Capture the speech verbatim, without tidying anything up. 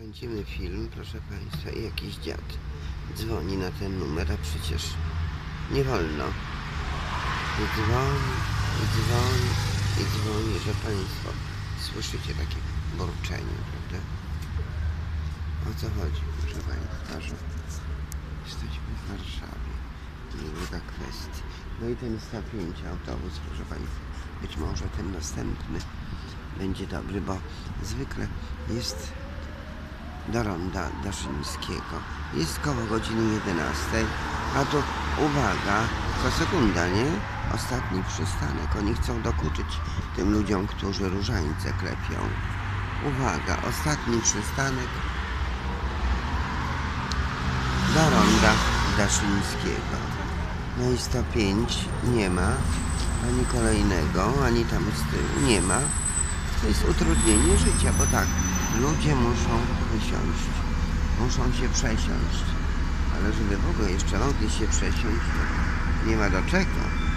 Kręcimy film, proszę Państwa, i jakiś dziad dzwoni na ten numer, a przecież nie wolno. I dzwoni, i dzwoni, i dzwoni, że Państwo słyszycie takie burczenie, prawda? O co chodzi, proszę Państwa, że jesteśmy w Warszawie. Druga kwestia. No i ten sto pięć autobus, proszę Państwa, być może ten następny będzie dobry, bo zwykle jest do ronda Daszyńskiego. Jest koło godziny jedenastej, a tu uwaga, co sekunda, nie? Ostatni przystanek. Oni chcą dokuczyć tym ludziom, którzy różańce klepią. Uwaga, ostatni przystanek do ronda Daszyńskiego. No i sto pięć nie ma, ani kolejnego, ani tam z tyłu nie ma. To jest utrudnienie życia, bo tak, ludzie muszą wysiąść, muszą się przesiąść, ale żeby w ogóle jeszcze mogli się przesiąść, to nie ma do czego.